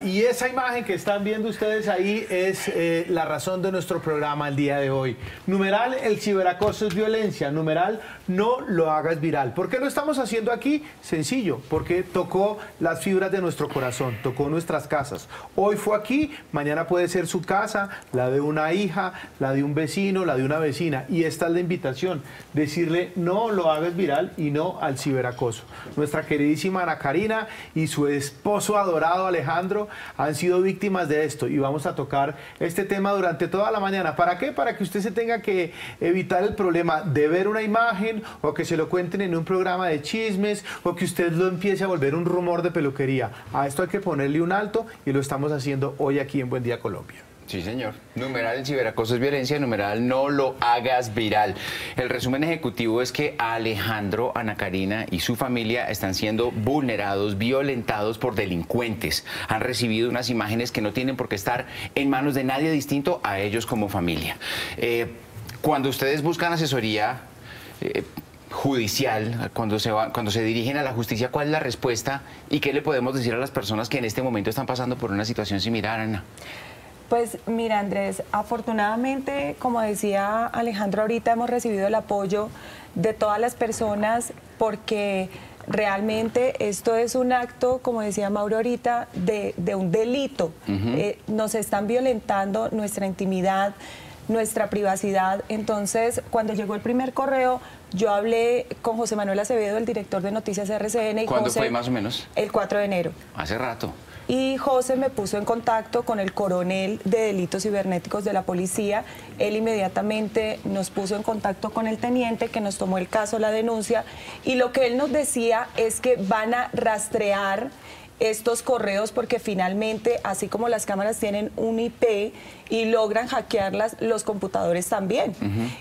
y esa imagen que están viendo ustedes ahí es la razón de nuestro programa el día de hoy. Numeral, el ciberacoso es violencia. Numeral, no lo hagas viral. ¿Por qué lo estamos haciendo aquí? Sencillo, porque tocó las fibras de nuestro corazón, tocó nuestras casas. Hoy fue aquí, mañana puede ser su casa, la de una hija, la de un vecino, la de una vecina. Y esta es la invitación, decirle no lo hagas viral y no al ciberacoso. Nuestra queridísima Ana Karina y su esposo adorado Alejandro han sido víctimas de esto y vamos a tocar este tema durante toda la mañana. ¿Para qué? Para que usted se tenga que evitar el problema de ver una imagen o que se lo cuenten en un programa de chismes o que usted lo empiece a volver un rumor de peluquería. A esto hay que ponerle un alto y lo estamos haciendo hoy aquí en Buen Día Colombia. Sí, señor. Numeral, el ciberacoso es violencia. Numeral, no lo hagas viral. El resumen ejecutivo es que Alejandro, Ana Karina y su familia están siendo vulnerados, violentados por delincuentes. Han recibido unas imágenes que no tienen por qué estar en manos de nadie distinto a ellos como familia. Cuando ustedes buscan asesoría judicial, cuando se dirigen a la justicia, ¿cuál es la respuesta y qué le podemos decir a las personas que en este momento están pasando por una situación similar, Ana? Pues mira, Andrés, afortunadamente, como decía Alejandro ahorita, hemos recibido el apoyo de todas las personas porque realmente esto es un acto, como decía Mauro ahorita, de un delito. Nos están violentando nuestra intimidad, nuestra privacidad. Entonces, cuando llegó el primer correo, yo hablé con José Manuel Acevedo, el director de Noticias RCN. ¿Cuándo fue más o menos? El 4 de enero. Hace rato. Y José me puso en contacto con el coronel de delitos cibernéticos de la policía. Él inmediatamente nos puso en contacto con el teniente que nos tomó el caso, la denuncia. Y lo que él nos decía es que van a rastrear estos correos porque finalmente, así como las cámaras tienen un IP y logran hackearlas, los computadores también.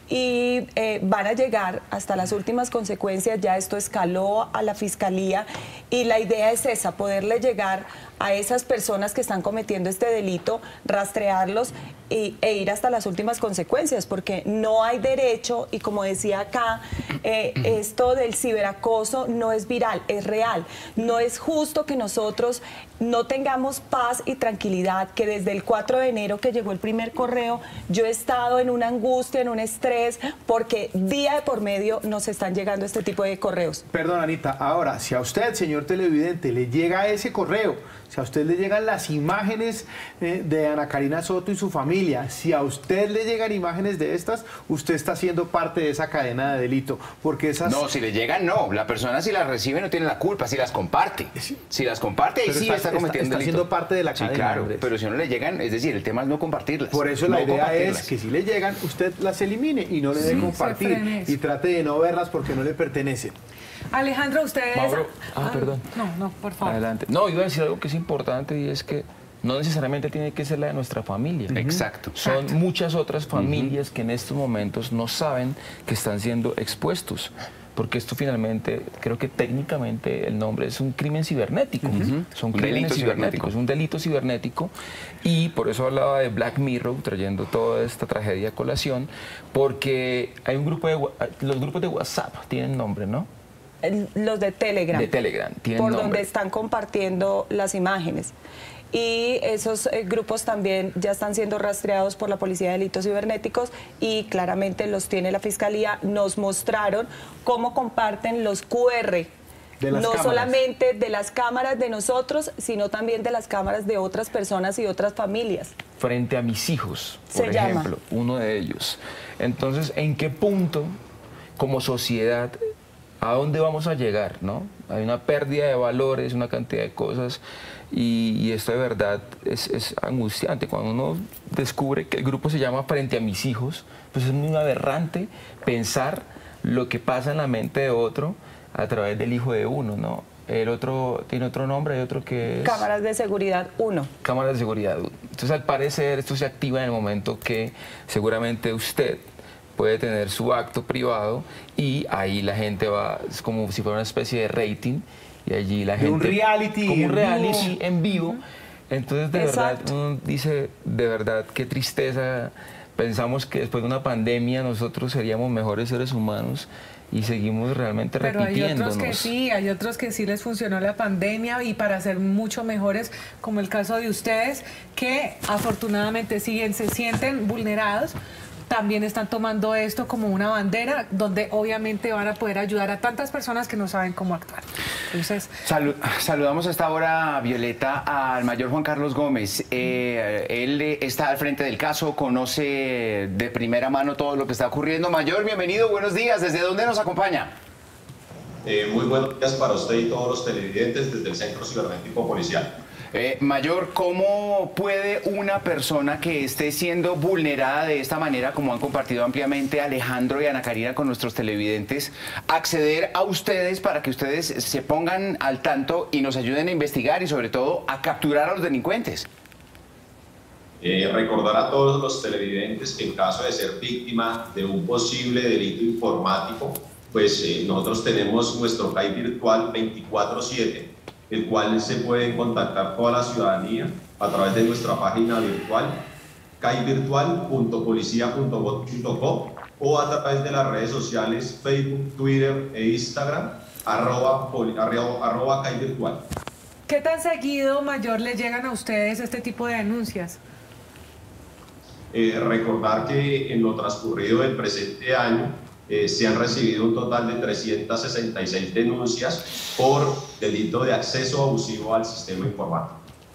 Y van a llegar hasta las últimas consecuencias. Ya esto escaló a la fiscalía y la idea es esa, poderle llegar a esas personas que están cometiendo este delito, rastrearlos e ir hasta las últimas consecuencias, porque no hay derecho, y como decía acá, esto del ciberacoso no es viral, es real. No es justo que nosotros no tengamos paz y tranquilidad, que desde el 4 de enero que llegó el primer correo, yo he estado en una angustia, en un estrés, porque día de por medio nos están llegando este tipo de correos. Perdón, Anita, ahora, si a usted, señor televidente, le llega ese correo, si a usted le llegan las imágenes de Ana Karina Soto y su familia, si a usted le llegan imágenes de estas, usted está siendo parte de esa cadena de delito, porque esas... No, si le llegan, no. La persona si las recibe no tiene la culpa, si las comparte. Si las comparte, ahí sí está cometiendo está delito. siendo parte de la cadena. Sí, claro, Andrés. pero si no le llegan, es decir, el tema es no compartirlas. Por eso la idea es que si le llegan, usted las elimine y no le dé compartir y trate de no verlas porque no le pertenecen. Alejandro, ustedes... Mauro, perdón. No, por favor. Adelante. No, iba a decir algo que es importante y es que no necesariamente tiene que ser la de nuestra familia. Exacto. Son muchas otras familias que en estos momentos no saben que están siendo expuestos. Porque esto finalmente, creo que técnicamente el nombre es un crimen cibernético. Son crímenes cibernéticos, un delito cibernético. Y por eso hablaba de Black Mirror, trayendo toda esta tragedia a colación, porque hay un grupo los grupos de WhatsApp tienen nombre, ¿no? Los de Telegram. De Telegram, tienen por nombre. donde están compartiendo las imágenes. Y esos grupos también ya están siendo rastreados por la Policía de Delitos Cibernéticos y claramente los tiene la Fiscalía. Nos mostraron cómo comparten los QR, no solamente de las cámaras de nosotros, sino también de las cámaras de otras personas y otras familias. Frente a mis hijos, por ejemplo, uno de ellos. Entonces, ¿en qué punto, como sociedad, a dónde vamos a llegar, no? Hay una pérdida de valores, una cantidad de cosas, y esto de verdad es angustiante. Cuando uno descubre que el grupo se llama Frente a mis hijos, pues es muy aberrante pensar lo que pasa en la mente de otro a través del hijo de uno, ¿no? El otro tiene otro nombre, hay otro que es... Cámaras de seguridad 1. Cámaras de seguridad 1. Entonces, al parecer, esto se activa en el momento que seguramente usted puede tener su acto privado y ahí la gente va, es como si fuera una especie de rating y allí la gente... un reality. Como un reality en vivo. Entonces, de verdad, uno dice, de verdad, qué tristeza. Pensamos que después de una pandemia nosotros seríamos mejores seres humanos y seguimos realmente Pero repitiéndonos. hay otros que sí les funcionó la pandemia y para ser mucho mejores, como el caso de ustedes, que afortunadamente se sienten vulnerados, también están tomando esto como una bandera donde obviamente van a poder ayudar a tantas personas que no saben cómo actuar. Entonces, saludamos a esta hora, Violeta, al mayor Juan Carlos Gómez. Él está al frente del caso, conoce de primera mano todo lo que está ocurriendo. Mayor, bienvenido, buenos días. ¿Desde dónde nos acompaña? Muy buenos días para usted y todos los televidentes desde el Centro Cibernético Policial. Mayor, ¿cómo puede una persona que esté siendo vulnerada de esta manera, como han compartido ampliamente Alejandro y Ana Karina con nuestros televidentes, acceder a ustedes para que ustedes se pongan al tanto y nos ayuden a investigar y sobre todo a capturar a los delincuentes? Recordar a todos los televidentes que en caso de ser víctima de un posible delito informático, pues nosotros tenemos nuestro CAI virtual 24/7, el cual se puede contactar toda la ciudadanía a través de nuestra página virtual caivirtual.policia.gov.co o a través de las redes sociales Facebook, Twitter e Instagram @ caivirtual. ¿qué tan seguido, mayor, les llegan a ustedes este tipo de denuncias? Recordar que en lo transcurrido del presente año se han recibido un total de 366 denuncias por delito de acceso abusivo al sistema informático.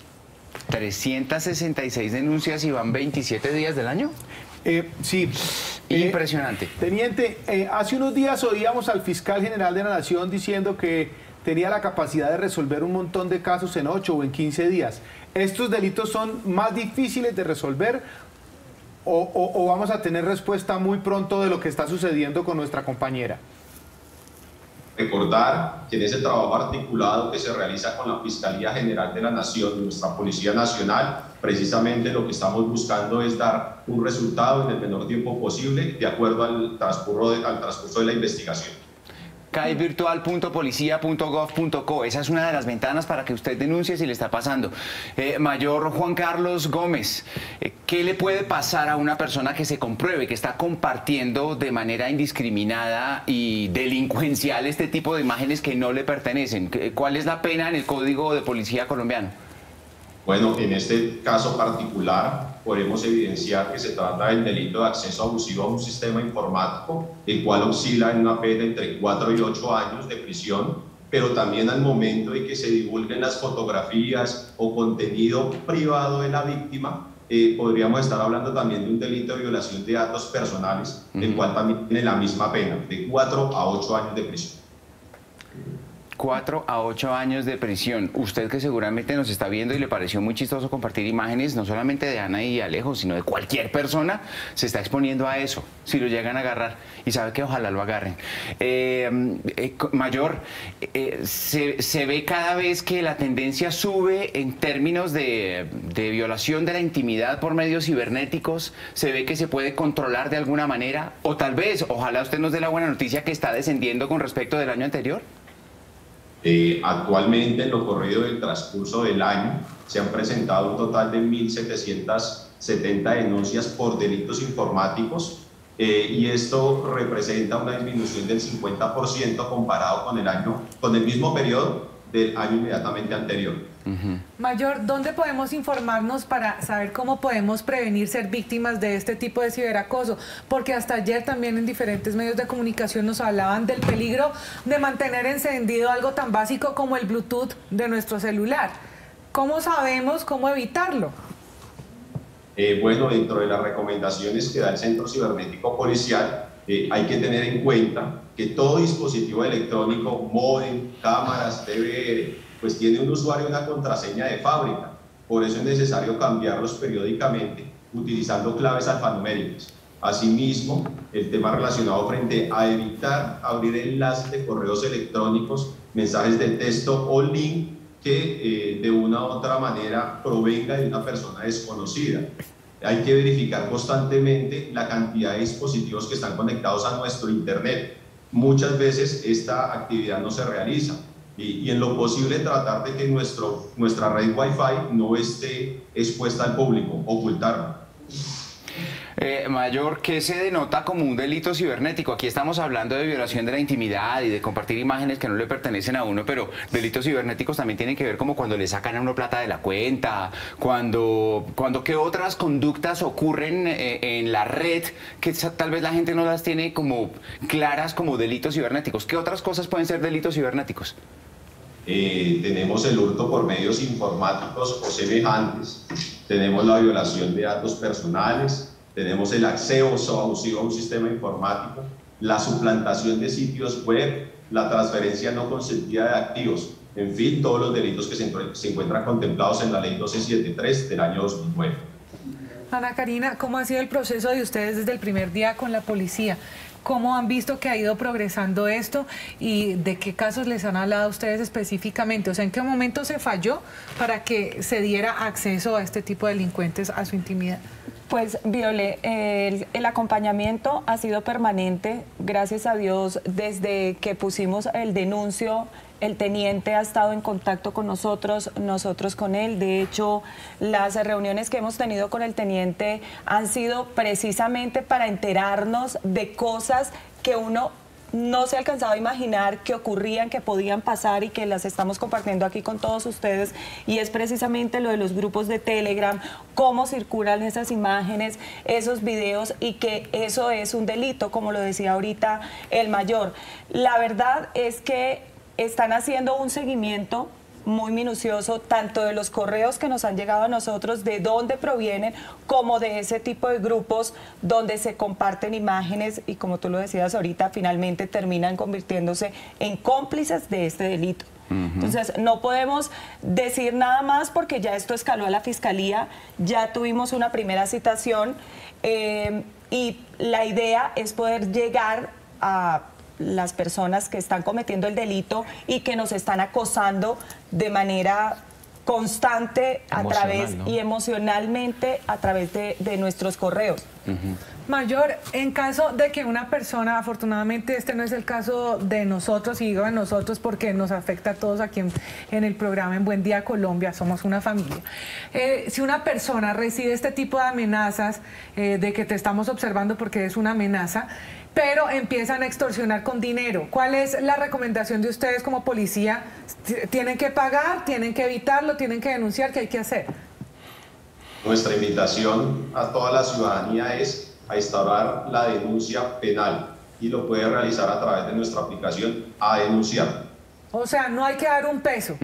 366 denuncias y van 27 días del año. Sí. Impresionante. Teniente, hace unos días oíamos al fiscal general de la Nación diciendo que tenía la capacidad de resolver un montón de casos en 8 o en 15 días. ¿Estos delitos son más difíciles de resolver o vamos a tener respuesta muy pronto de lo que está sucediendo con nuestra compañera? Recordar que en ese trabajo articulado que se realiza con la Fiscalía General de la Nación, nuestra Policía Nacional, precisamente lo que estamos buscando es dar un resultado en el menor tiempo posible de acuerdo al transcurso de la investigación. caivirtual.policia.gov.co. Esa es una de las ventanas para que usted denuncie si le está pasando. Mayor Juan Carlos Gómez, ¿qué le puede pasar a una persona que se compruebe que está compartiendo de manera indiscriminada y delincuencial este tipo de imágenes que no le pertenecen? ¿Cuál es la pena en el Código de Policía colombiano? Bueno, en este caso particular podemos evidenciar que se trata del delito de acceso abusivo a un sistema informático, el cual oscila en una pena entre 4 y 8 años de prisión, pero también al momento de que se divulguen las fotografías o contenido privado de la víctima, podríamos estar hablando también de un delito de violación de datos personales, el cual también tiene la misma pena, de 4 a 8 años de prisión. 4 a 8 años de prisión. Usted que seguramente nos está viendo y le pareció muy chistoso compartir imágenes, no solamente de Ana y Alejo, sino de cualquier persona, se está exponiendo a eso, si lo llegan a agarrar. Y sabe que ojalá lo agarren. Mayor, se ve cada vez que la tendencia sube en términos de violación de la intimidad por medios cibernéticos. Se ve que se puede controlar de alguna manera. O tal vez, ojalá usted nos dé la buena noticia que está descendiendo con respecto del año anterior. Actualmente, en lo corrido del transcurso del año, se han presentado un total de 1.770 denuncias por delitos informáticos y esto representa una disminución del 50% comparado con el mismo periodo del año inmediatamente anterior. Mayor, ¿dónde podemos informarnos para saber cómo podemos prevenir ser víctimas de este tipo de ciberacoso? Porque hasta ayer también en diferentes medios de comunicación nos hablaban del peligro de mantener encendido algo tan básico como el Bluetooth de nuestro celular. ¿Cómo sabemos cómo evitarlo? Bueno, dentro de las recomendaciones que da el Centro Cibernético Policial, hay que tener en cuenta que todo dispositivo electrónico, módem, cámaras, DVR, pues tiene un usuario y una contraseña de fábrica. Por eso es necesario cambiarlos periódicamente utilizando claves alfanuméricas. Asimismo, el tema relacionado frente a evitar abrir enlaces de correos electrónicos, mensajes de texto o link que de una u otra manera provenga de una persona desconocida. Hay que verificar constantemente la cantidad de dispositivos que están conectados a nuestro Internet. Muchas veces esta actividad no se realiza y en lo posible tratar de que nuestra red Wi-Fi no esté expuesta al público, ocultarla. Mayor, ¿qué se denota como un delito cibernético? Aquí estamos hablando de violación de la intimidad y de compartir imágenes que no le pertenecen a uno, pero delitos cibernéticos también tienen que ver como cuando le sacan a uno plata de la cuenta, cuando qué otras conductas ocurren en la red que tal vez la gente no las tiene como claras como delitos cibernéticos. ¿Qué otras cosas pueden ser delitos cibernéticos? Tenemos el hurto por medios informáticos o semejantes, tenemos la violación de datos personales, tenemos el acceso abusivo a un sistema informático, la suplantación de sitios web, la transferencia no consentida de activos, en fin, todos los delitos que se encuentran contemplados en la Ley 1273 del año 2009. Ana Karina, ¿cómo ha sido el proceso de ustedes desde el primer día con la policía? ¿Cómo han visto que ha ido progresando esto y de qué casos les han hablado a ustedes específicamente? O sea, ¿en qué momento se falló para que se diera acceso a este tipo de delincuentes a su intimidad? Pues, Viole, el acompañamiento ha sido permanente, gracias a Dios, desde que pusimos el denuncio. El teniente ha estado en contacto con nosotros con él. De hecho, las reuniones que hemos tenido con el teniente han sido precisamente para enterarnos de cosas que uno no se alcanzaba a imaginar que ocurrían, que podían pasar y que las estamos compartiendo aquí con todos ustedes. Y es precisamente lo de los grupos de Telegram, cómo circulan esas imágenes, esos videos y que eso es un delito, como lo decía ahorita el mayor. La verdad es que están haciendo un seguimiento muy minucioso, tanto de los correos que nos han llegado a nosotros, de dónde provienen, como de ese tipo de grupos donde se comparten imágenes y, como tú lo decías ahorita, finalmente terminan convirtiéndose en cómplices de este delito. Entonces, no podemos decir nada más porque ya esto escaló a la Fiscalía, ya tuvimos una primera citación y la idea es poder llegar a las personas que están cometiendo el delito y que nos están acosando de manera constante a través, ¿no? Y emocionalmente a través de nuestros correos. Mayor, en caso de que una persona, afortunadamente este no es el caso de nosotros, y digo de nosotros porque nos afecta a todos aquí en el programa en Buen Día Colombia, somos una familia. Si una persona recibe este tipo de amenazas, de que te estamos observando porque es una amenaza, pero empiezan a extorsionar con dinero, ¿cuál es la recomendación de ustedes como policía? ¿Tienen que pagar? ¿Tienen que evitarlo? ¿Tienen que denunciar? ¿Qué hay que hacer? Nuestra invitación a toda la ciudadanía es a instaurar la denuncia penal y lo puede realizar a través de nuestra aplicación A Denunciar. O sea, no hay que dar un peso.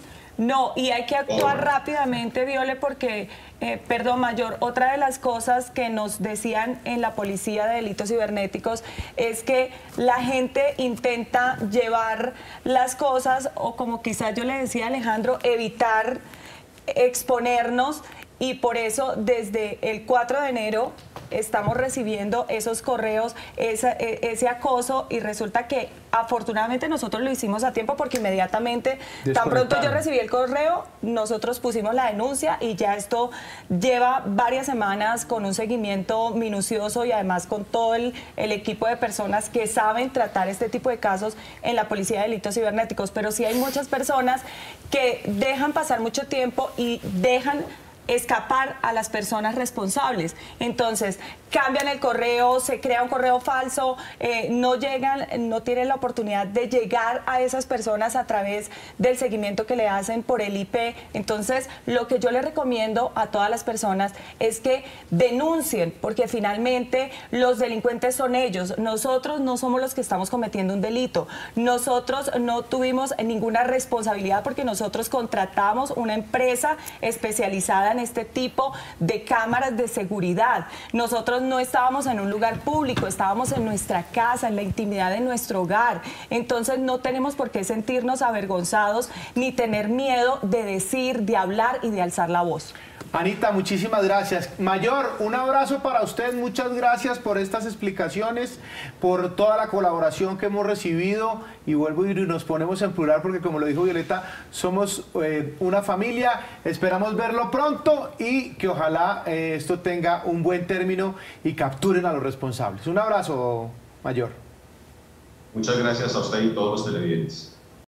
No, y hay que actuar rápidamente, Viole, porque, perdón, Mayor, otra de las cosas que nos decían en la Policía de Delitos Cibernéticos es que la gente intenta llevar las cosas, o como quizás yo le decía a Alejandro, evitar exponernos, y por eso desde el 4 de enero estamos recibiendo esos correos, ese acoso, y resulta que afortunadamente nosotros lo hicimos a tiempo porque inmediatamente, tan pronto yo recibí el correo, nosotros pusimos la denuncia y ya esto lleva varias semanas con un seguimiento minucioso y además con todo el equipo de personas que saben tratar este tipo de casos en la Policía de Delitos Cibernéticos. Pero sí hay muchas personas que dejan pasar mucho tiempo y dejan escapar a las personas responsables. Entonces, cambian el correo, se crea un correo falso, no llegan, no tienen la oportunidad de llegar a esas personas a través del seguimiento que le hacen por el IP. Entonces, lo que yo le recomiendo a todas las personas es que denuncien, porque finalmente los delincuentes son ellos. Nosotros no somos los que estamos cometiendo un delito. Nosotros no tuvimos ninguna responsabilidad porque nosotros contratamos una empresa especializada en este tipo de cámaras de seguridad. Nosotros no estábamos en un lugar público, estábamos en nuestra casa, en la intimidad de nuestro hogar. Entonces no tenemos por qué sentirnos avergonzados ni tener miedo de decir, de hablar y de alzar la voz. Anita, muchísimas gracias. Mayor, un abrazo para usted, muchas gracias por estas explicaciones, por toda la colaboración que hemos recibido, y vuelvo y nos ponemos en plural porque, como lo dijo Violeta, somos una familia. Esperamos verlo pronto y que ojalá esto tenga un buen término y capturen a los responsables. Un abrazo, Mayor. Muchas gracias a usted y todos los televidentes.